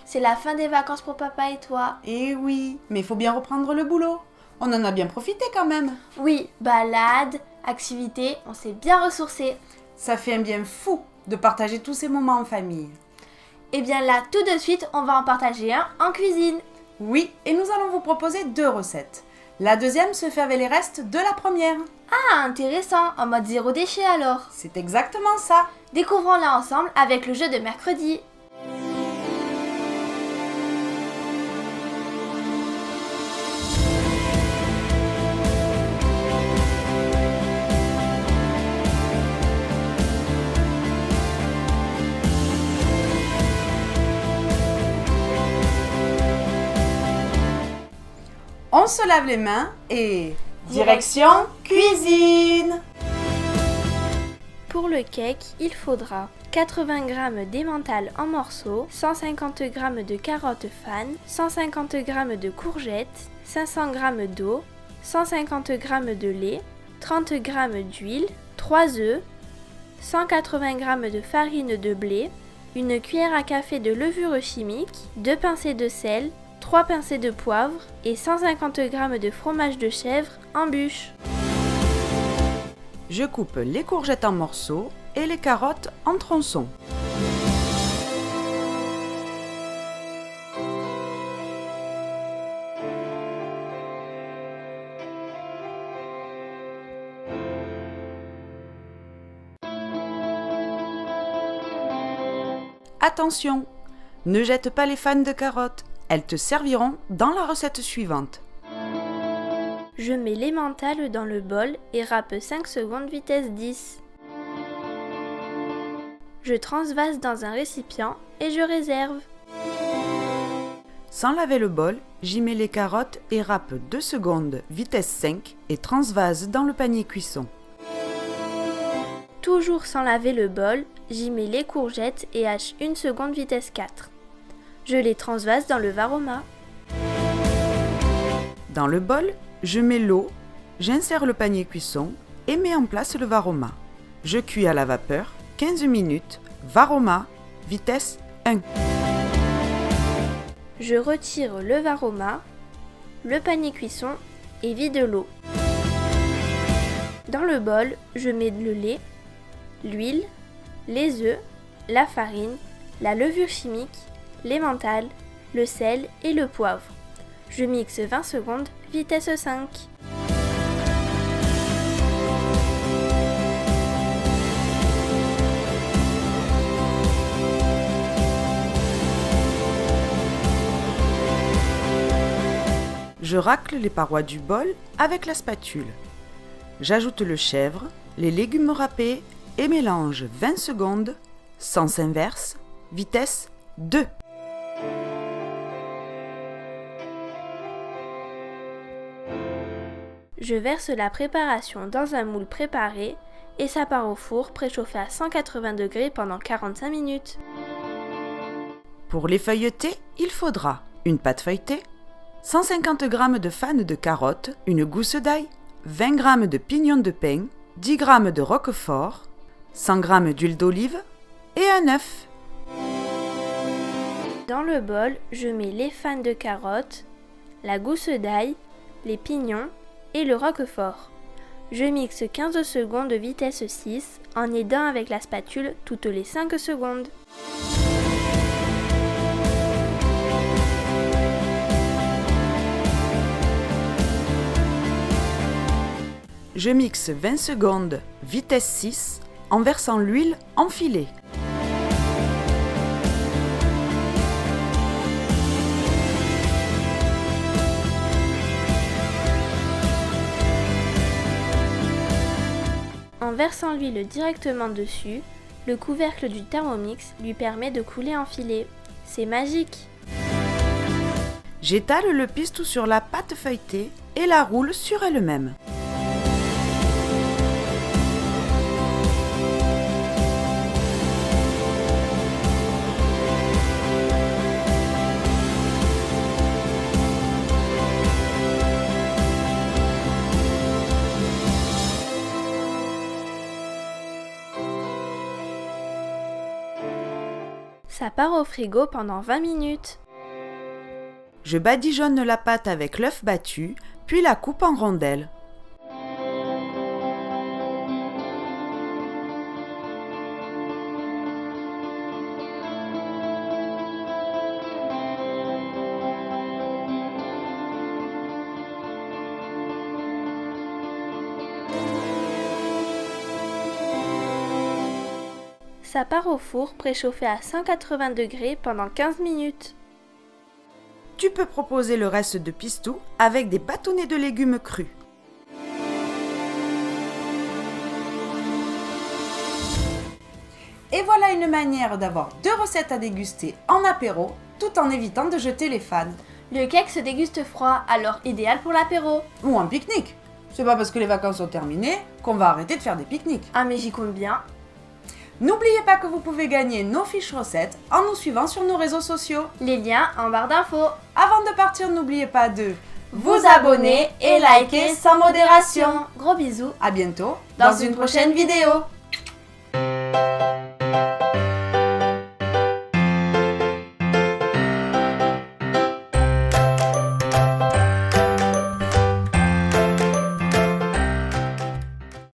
c'est la fin des vacances pour papa et toi. Eh oui, mais il faut bien reprendre le boulot. On en a bien profité quand même. Oui, balade, activité, on s'est bien ressourcés. Ça fait un bien fou de partager tous ces moments en famille. Et bien là, tout de suite, on va en partager un en cuisine. Oui, et nous allons vous proposer 2 recettes. La deuxième se fait avec les restes de la première. Ah, intéressant, en mode zéro déchet alors. C'est exactement ça. Découvrons-la ensemble avec le jeu de mercredi. On se lave les mains et... direction cuisine! Pour le cake, il faudra 80 g d'emmental en morceaux, 150 g de carottes fan, 150 g de courgettes, 500 g d'eau, 150 g de lait, 30 g d'huile, 3 œufs, 180 g de farine de blé, une cuillère à café de levure chimique, 2 pincées de sel, 3 pincées de poivre et 150 g de fromage de chèvre en bûche. Je coupe les courgettes en morceaux et les carottes en tronçons. Attention, ne jette pas les fans de carottes, elles te serviront dans la recette suivante. Je mets l'emmental dans le bol et râpe 5 secondes vitesse 10. Je transvase dans un récipient et je réserve. Sans laver le bol, j'y mets les carottes et râpe 2 secondes vitesse 5 et transvase dans le panier cuisson. Toujours sans laver le bol, j'y mets les courgettes et hache 1 seconde vitesse 4. Je les transvase dans le varoma. Dans le bol, je mets l'eau, j'insère le panier cuisson et mets en place le varoma. Je cuis à la vapeur 15 minutes, varoma, vitesse 1. Je retire le varoma, le panier cuisson et vide l'eau. Dans le bol, je mets le lait, l'huile, les œufs, la farine, la levure chimique, l'emmental, le sel et le poivre. Je mixe 20 secondes, vitesse 5. Je racle les parois du bol avec la spatule. J'ajoute le chèvre, les légumes râpés et mélange 20 secondes, sens inverse, vitesse 2. Je verse la préparation dans un moule préparé et ça part au four préchauffé à 180 degrés pendant 45 minutes. Pour les feuilleter, il faudra une pâte feuilletée, 150 g de fans de carottes, une gousse d'ail, 20 g de pignons de pain, 10 g de roquefort, 100 g d'huile d'olive et un œuf. Dans le bol, je mets les fans de carottes, la gousse d'ail, les pignons et le roquefort. Je mixe 15 secondes de vitesse 6 en aidant avec la spatule toutes les 5 secondes. Je mixe 20 secondes vitesse 6 en versant l'huile en filet. En versant l'huile directement dessus, le couvercle du Thermomix lui permet de couler en filet. C'est magique! J'étale le pistou sur la pâte feuilletée et la roule sur elle-même. Ça part au frigo pendant 20 minutes. Je badigeonne la pâte avec l'œuf battu, puis la coupe en rondelles. Ça part au four préchauffé à 180 degrés pendant 15 minutes. Tu peux proposer le reste de pistou avec des bâtonnets de légumes crus. Et voilà une manière d'avoir 2 recettes à déguster en apéro, tout en évitant de jeter les fans. Le cake se déguste froid, alors idéal pour l'apéro. Ou un pique-nique. C'est pas parce que les vacances sont terminées qu'on va arrêter de faire des pique-niques. Ah mais j'y compte bien. N'oubliez pas que vous pouvez gagner nos fiches recettes en nous suivant sur nos réseaux sociaux. Les liens en barre d'infos. Avant de partir, n'oubliez pas de vous abonner et liker sans modération. Gros bisous. À bientôt dans une prochaine vidéo.